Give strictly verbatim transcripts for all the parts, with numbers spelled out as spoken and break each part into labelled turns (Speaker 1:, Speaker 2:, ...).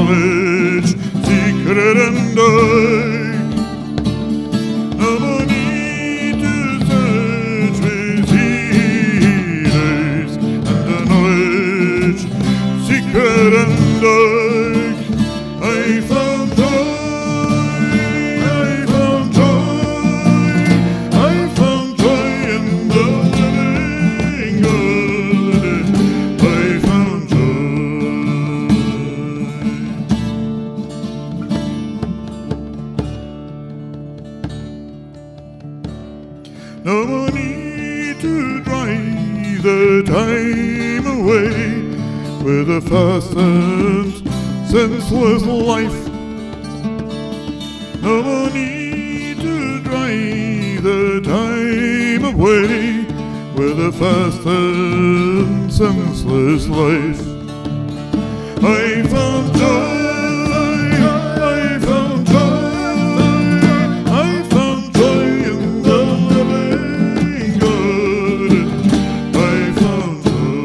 Speaker 1: knowledge, secret and dark. No more need to search with healers and the knowledge, secret and dark. I found joy, I found joy, I found joy in the living God. I found joy. No more need to drive the time away with a fast and senseless life. No more need to drive the time away with a fast and senseless life. I found joy, I found joy, I found joy in the living God. I found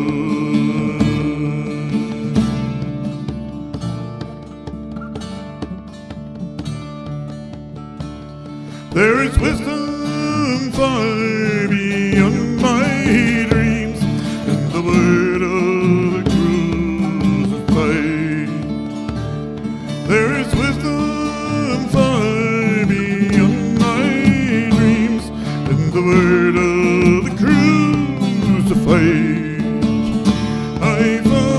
Speaker 1: joy. There is wisdom far beyond my dreams in the word of the crucified. There is wisdom far beyond my dreams in the word of the crucified. I found